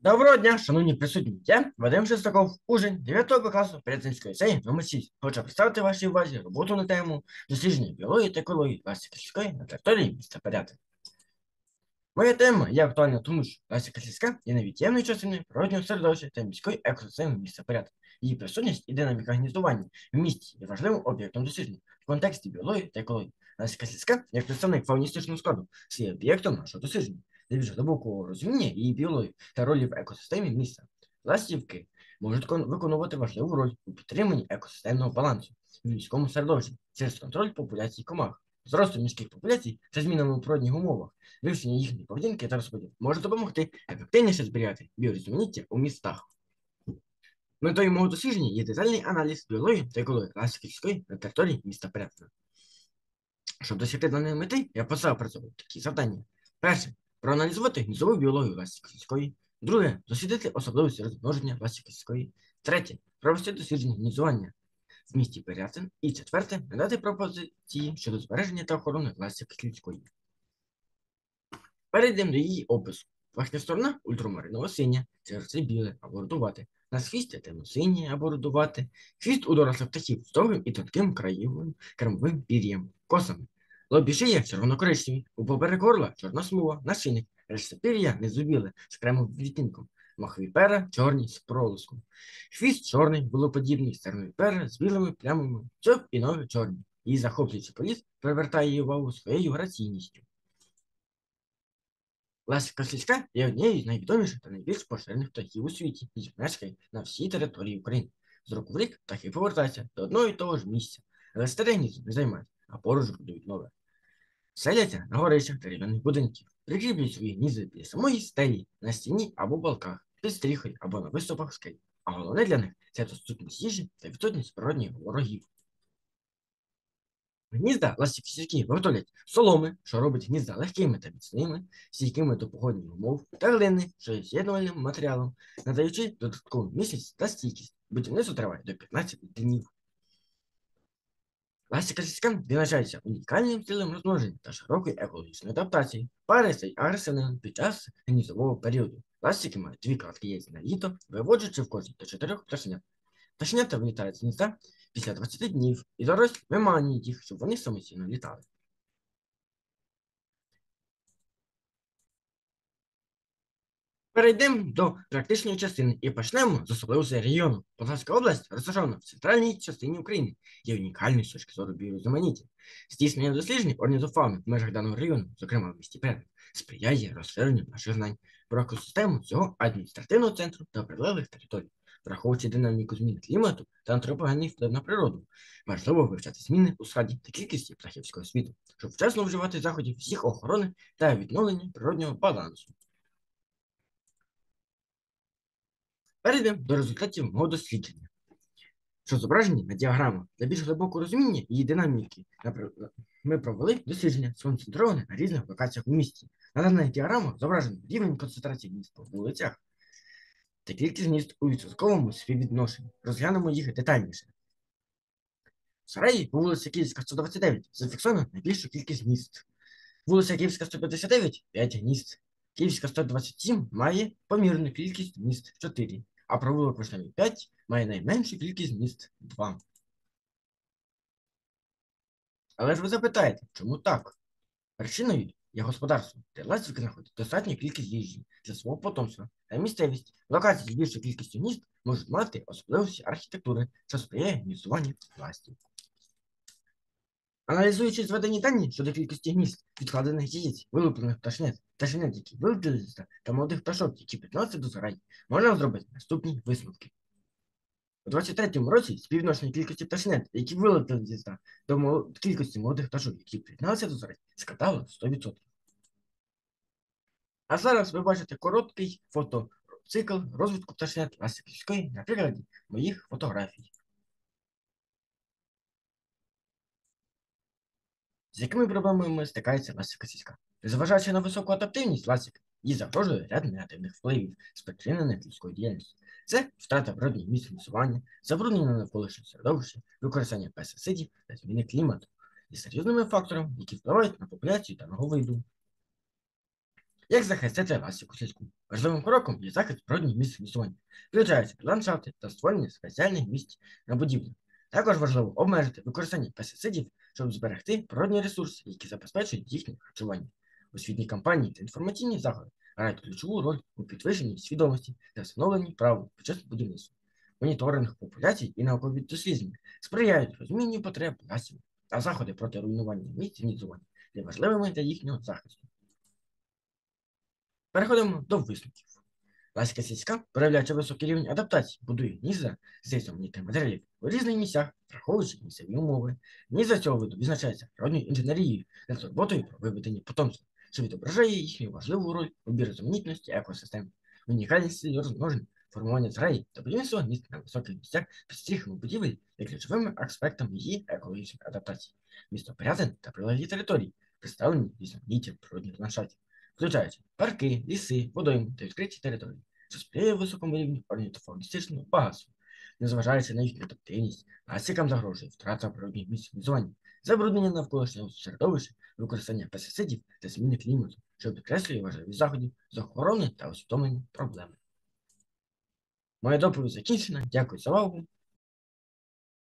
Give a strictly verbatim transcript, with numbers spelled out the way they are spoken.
Доброго дня, шановні присутні. Я Вадим Шестаков, учень дев'ятого класу Пирятинської ліцею номер шість. Хочу представити вашій увазі роботу на тему дослідження біології та екології Лесі Сільської на території міста Пирятин. Моя тема є актуальна, тому що Леся Сільська є невід'ємною частиною природнього середовища та міської екосистеми міста Пирятин. Її присутність і динаміка гніздування в місті є важливим об'єктом дослідження в контексті біології та екології. Леся Сільська, як представник фауністичного складу, є об'єктом нашого дослідження. Для більш глибокого розуміння її біології та ролі в екосистемі міста. Ластівки можуть виконувати важливу роль у підтриманні екосистемного балансу в міському середовищі через контроль популяцій комах. Зросту міських популяцій та змінами у природних умовах, вивчення їхньої поведінки та розподіл може допомогти ефективніше зберігати біорізноманіття у містах. Метою мого дослідження є детальний аналіз біології та екології Ласівської на території міста Пирятина. Щоб досягти даної мети, я поставив перед собою такі завдання. Перше – проаналізувати гніздову біологію Ласівської. Друге – дослідити особливості розмноження Ласівської. Третє – провести дослідження гніздування в місті Пирятин. І четверте – надати пропозиції щодо збереження та охорони Ласівської. Перейдемо до її опису. Верхня сторона ультрамариново-синя, серце біле або рудувате. На хвісті темно-синє або рудувате. Хвіст у дорослих птахів з довгим і тонким краєвим кормовим пір'ям, косами. Лобі шия червоно-коричневі, у поперек горла чорна смуга, нашийник, решта пір'я незубіле з кремовим відтінком. Махові пера чорні з пролиском. Хвіст чорний, булоподібний, стернові пера з білими плямами, чоп і ноги чорні. Її захоплюючий політ привертає її увагу своєю граційністю. Леся Сільська є однією з найвідоміших та найбільш поширених птахів у світі і мешкає на всій території України. З року в рік птахи повертаються до одного і того ж місця, але старе гніздо не займають, а поруч будують нове. Селяться на горищах дерев'яних будинків, прикріплюють свої гнізда біля самої стелі, на стіні або балках, під стріхою або на виступах скель. А головне для них – це доступність їжі та відсутність природних ворогів. Гнізда ластівки виготовлять соломи, що робить гнізда легкими та міцними, стійкими до погодних умов, та глини, що є з'єднувальним матеріалом, надаючи додаткову міцність та стійкість. Будівництво триває до п'ятнадцяти днів. Ластівка відзначається унікальним стилем розмноження та широкою екологічною адаптацією. Пари стають агресивними під час гніздового періоду. Ластівки мають дві кладки яєць на літо, виводжуючи в кожній до чотирьох пташенят. Пташенята вилітають з гнізда після двадцяти днів, і дорослі виманюють їх, щоб вони самостійно літали. Перейдемо до практичної частини і почнемо з особливостей регіону. Полтавська область розташована в центральній частині України, є унікальною з точки зору біорізноманіття. Здійснення досліджень орнітофауни в межах даного району, зокрема в місті Пирятин, сприяє розширенню наших знань про екосистему цього адміністративного центру та прилеглих територій. Враховуючи динаміку змін клімату та антропогенний вплив на природу, важливо вивчати зміни у складі та кількості птахівського світу, щоб вчасно вживати заходів всіх охорони та відновлення природнього балансу. Перейдемо до результатів мого дослідження, що зображені на діаграмах. Для більш глибокого розуміння її динаміки ми провели дослідження, сконцентроване на різних локаціях у місті. На даних діаграмах зображений рівень концентрації гнізд по вулицях та кількість гнізд у відсотковому співвідношенні. Розглянемо їх детальніше. В Сараї по вулиці Київська сто двадцять дев'ять зафіксовано найбільшу кількість гнізд. Вулиця Київська сто п'ятдесят дев'ять – п'ять гнізд. Київська сто двадцять сім має помірну кількість гнізд чотири, а провулок Вишневий п'ять має найменшу кількість гнізд два. Але ж ви запитаєте, чому так? Причиною є господарство, де ластівки знаходять достатню кількість їжі для свого потомства, а місцевість, локації з більшою кількістю гнізд можуть мати особливості архітектури, що сприяє гніздуванню ластівок. Аналізуючи зведені дані щодо кількості гнізд, відкладених яєць, вилуплених пташенят, пташенят, які вилучилися, та молодих пташок, які підносяться до зграї, можна зробити наступні висновки. У двадцять третьому році співвідношення кількості пташенят, які вилетіли з гнізда, до кількості молодих пташок, які приєдналися до зграї, складало сто відсотків. А зараз ви бачите короткий фотоцикл розвитку пташенят Ластівської на прикладі моїх фотографій. З якими проблемами стикається ластівка сільська? Незважаючи на високу адаптивність ластівки, їй загрожує ряд негативних впливів, спричинених людською діяльністю. Це втрата природних місць лісування, забруднення навколишнього середовища, використання пестицидів та зміни клімату і серйозними факторами, які впливають на популяцію даного виду. Як захистити ластівку сільську? Важливим кроком є захист природних місць існування, включаються ландшафти та створення спеціальних місць на будівлі. Також важливо обмежити використання пестицидів, щоб зберегти природні ресурси, які забезпечують їхнє харчування. Освітні кампанії та інформаційні заходи грають ключову роль у підвищенні свідомості та встановленні правил під час будівництва. Моніторинг популяцій і наукові дослідження сприяють розумінню потреб ластівок, а заходи проти руйнування місць гніздування є важливими для їхнього захисту. Переходимо до висновків. Ластівка сільська, проявляючи високий рівень адаптації, будує гнізда з різноманітних матеріалів у різних місцях, враховуючи місцеві умови. Гнізда цього виду відзначається природною інженерією та турботою про виведення потомства, що відображає їхню важливу роль у біорізноманітності екосистем, унікальність розмноження, формування зграї та будівництва гнізд на високих місцях під стріхами будівель є ключовими аспектами її екологічної адаптації. Місто Пирятин та прилеглі території представлені різноманіттям природних ландшафтів, включаючи парки, ліси, водойми та відкриті території, що сприяє високому рівню орнітофагістичного багатства. Незважаючи на їхню адаптивність, ластівкам загрожує втрата природних місць гніздування, забруднення навколишнього середовища, використання пестицидів та зміни клімату, що підкреслює важливість заходів з охорони та усвідомлення проблеми. Моя доповідь закінчена. Дякую за увагу.